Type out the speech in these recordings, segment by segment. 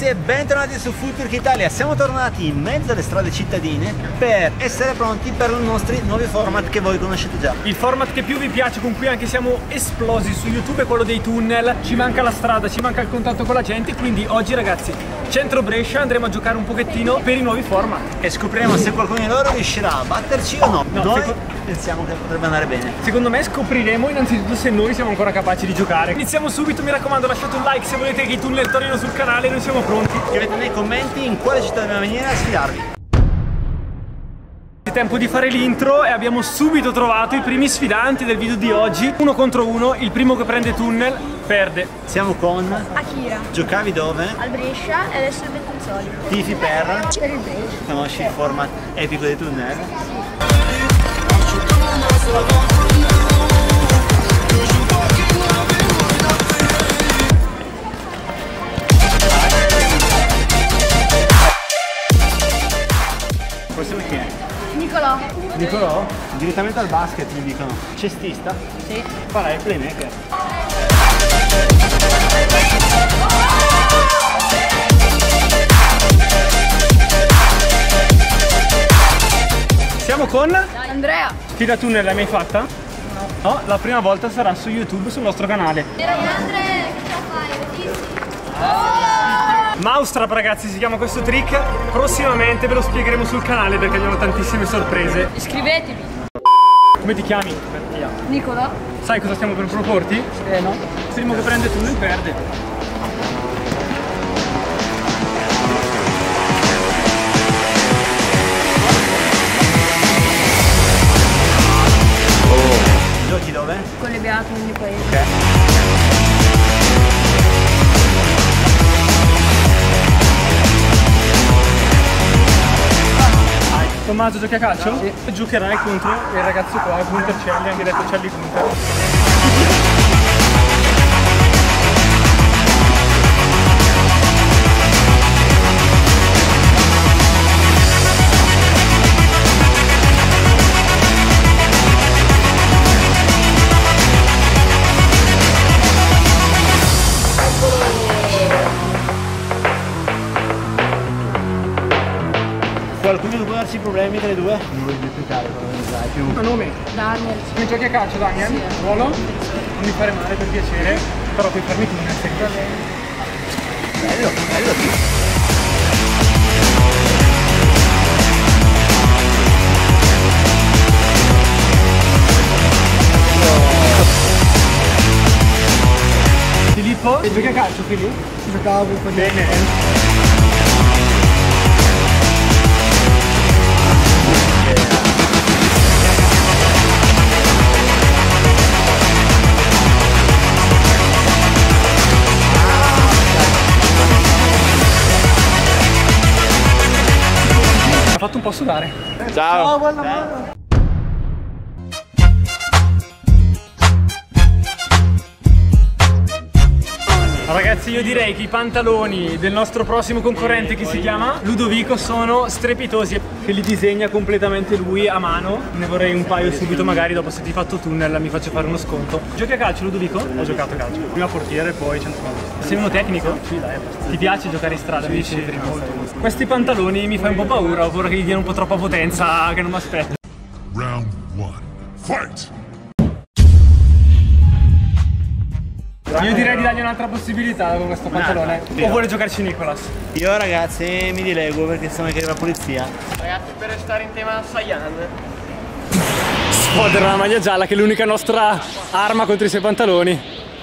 e bentornati su Footwork Italia. Siamo tornati in mezzo alle strade cittadine per essere pronti per i nostri nuovi format che voi conoscete già. Il format che più vi piace, con cui anche siamo esplosi su YouTube, è quello dei tunnel. Ci manca la strada, ci manca il contatto con la gente, quindi oggi ragazzi, centro Brescia, andremo a giocare un pochettino per i nuovi format. E scopriremo se qualcuno di loro riuscirà a batterci o no. Noi pensiamo che potrebbe andare bene. Secondo me scopriremo innanzitutto se noi siamo ancora capaci di giocare. Iniziamo subito, mi raccomando, lasciate un like se volete che i tunnel tornino sul canale, noi siamo pronti. Scrivete nei commenti in quale città dobbiamo venire a sfidarvi. È tempo di fare l'intro e abbiamo subito trovato i primi sfidanti del video di oggi. 1 contro 1, il primo che prende tunnel perde. Siamo con Akira. Giocavi dove? Al Brescia e adesso il Bettinzoli. Tifi per? Per il Brescia. Conosci il format epico dei tunnel? Questo chi è? Nicolò. Nicolò? Direttamente al basket mi dicono. Cestista? Sì. Farai il playmaker. Siamo con Andrea. sfida tunnel, l'hai mai fatta? No, la prima volta sarà su YouTube, sul nostro canale. Andrea, che fai? Mousetrap ragazzi si chiama questo trick. Prossimamente ve lo spiegheremo sul canale perché abbiamo tantissime sorprese. Iscrivetevi. Come ti chiami? Nicolò. Sai cosa stiamo per proporti? No. Il primo che prende tunnel perde. Giochi dove? Con le beate nel mio paese. Ok. Tommaso, giochi a calcio? Sì. Giocherai contro il ragazzo qua, Gunter Celli, anche detto Celli Gunter. Qualcuno può darci problemi tra i due? Non voglio giocare quello che sai più. Un nome? Daniel. Come giochi a calcio, Daniel? Sì. Ruolo? Non mi fare male per piacere, però puoi farmi tunnel se riesci. Bello, bello. Filippo, giochi a calcio, Filippo? Giocavo con Bene. Ha fatto un po' sudare. Ciao. Ragazzi, io direi che i pantaloni del nostro prossimo concorrente, che si chiama Ludovico, sono strepitosi. Che li disegna completamente lui a mano. Ne vorrei un paio subito, magari dopo se ti fatto tunnel mi faccio fare uno sconto. Giochi a calcio, Ludovico? Ho giocato a calcio. Prima portiere, poi centrocampista. Sei uno tecnico? Sì, dai. Ti piace giocare in strada? Sì, sì, molto. Questi pantaloni mi fai un po' paura, ho paura che gli diano un po' troppa potenza che non mi aspetto. Round 1. Fight! Io direi di dargli un'altra possibilità con questo pantalone. Sì. O vuole giocarci Nicolas? Io ragazzi mi dilego perché sono che arriva la polizia. Ragazzi, per restare in tema Saiyan, sfodera la maglia gialla, che è l'unica nostra arma contro i suoi pantaloni.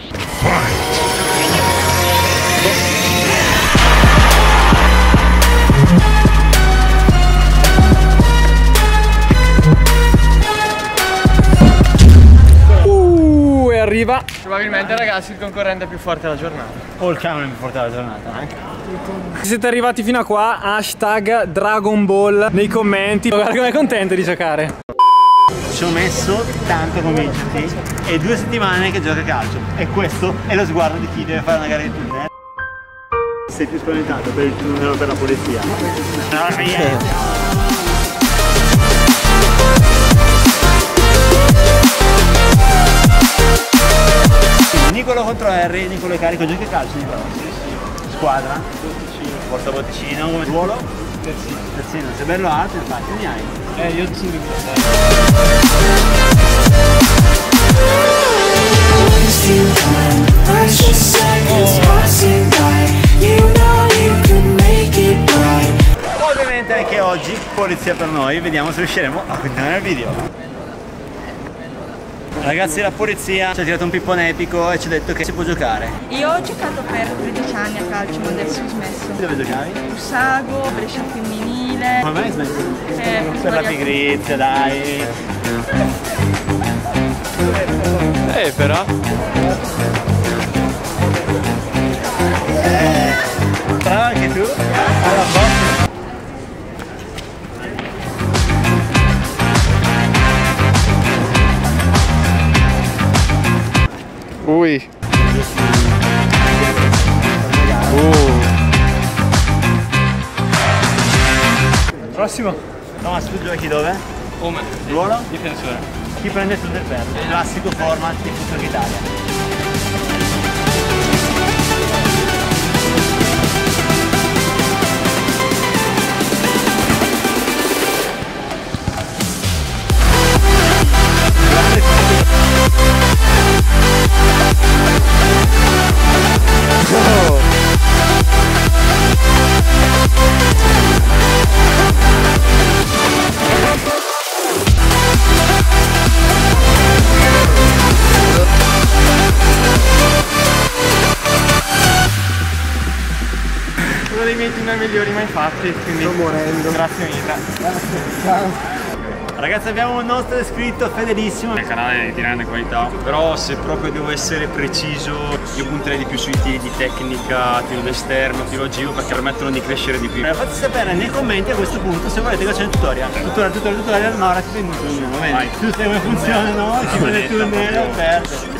E arriva. Probabilmente ragazzi il concorrente più forte della giornata. O il camion più forte della giornata anche. Se siete arrivati fino a qua, hashtag Dragon Ball nei commenti. Guarda come è contento di giocare. Ci ho messo tanto a convincerti e 2 settimane che gioca a calcio. E questo è lo sguardo di chi deve fare una gara di tunnel. Sei più spaventato per il tunnel o per la polizia? Nicolo contro Harry, Nicolo è carico, giochi a calcio Nicolo? Squadra? portabotticino come ruolo? Terzino, sei bello alto infatti, ne hai? Io sono di Ovviamente anche oggi polizia per noi, vediamo se riusciremo a continuare il video. Ragazzi, la polizia ci ha tirato un pippone epico e ci ha detto che si può giocare. Io ho giocato per 13 anni a calcio, ma adesso ho smesso. Dove giocavi? Ussago, Brescia femminile. Come mai hai smesso? Per la storia- pigrizia, dai. però. Brava anche tu. Alla botta. Ui. Prossimo. Thomas, tu giochi dove? Come? Ruolo? Difensore. Chi prende sul del verde? Il classico format di Futsal Italia. Uno dei miei tunnel migliori mai fatti, quindi sto morendo. Grazie mille. Ciao. Ragazzi, abbiamo un nostro iscritto fedelissimo. Il canale è di grande qualità, però se proprio devo essere preciso io punterei di più sui tiri di tecnica, tiro d'esterno, tiro a giro, perché permettono di crescere di più. Fate sapere nei commenti a questo punto se volete che faccia un tutorial. Tutorial, Maura ci prendi un tunnel, va bene? Vai. Tu sai come funziona, no? Ci prende il tunnel, perde.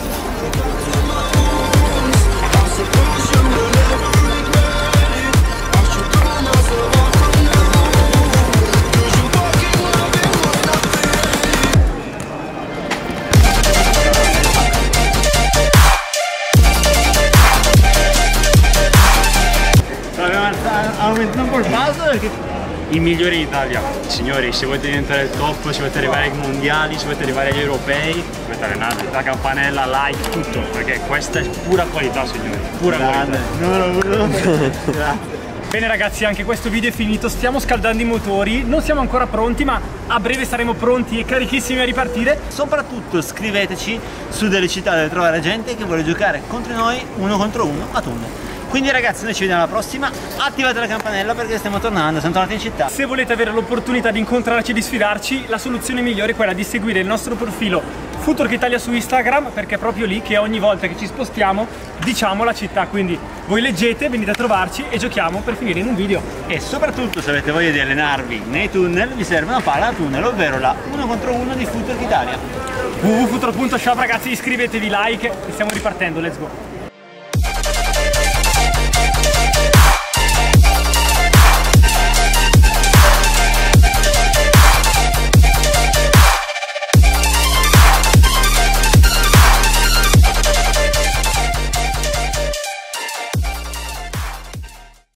Aumenta un po' il passo perché I migliori in Italia. Signori, se volete diventare il top, se volete arrivare ai mondiali, se volete arrivare agli europei, dovete allenarvi, la campanella, like, tutto, perché questa è pura qualità, signori, pura qualità. numero uno. Grazie. Bene ragazzi, anche questo video è finito, stiamo scaldando i motori, non siamo ancora pronti, ma a breve saremo pronti e carichissimi a ripartire. Soprattutto scriveteci su delle città dove trovare gente che vuole giocare contro noi 1 contro 1 a tunnel. Quindi ragazzi, noi ci vediamo alla prossima, attivate la campanella perché stiamo tornando, siamo tornati in città. Se volete avere l'opportunità di incontrarci e di sfidarci, la soluzione migliore è quella di seguire il nostro profilo Futurk Italia su Instagram, perché è proprio lì che ogni volta che ci spostiamo diciamo la città, quindi voi leggete, venite a trovarci e giochiamo per finire in un video. E soprattutto se avete voglia di allenarvi nei tunnel, vi serve una palla da tunnel, ovvero la 1 contro 1 di Futurk Italia. www.futurk.shop ragazzi, iscrivetevi, like e stiamo ripartendo, let's go!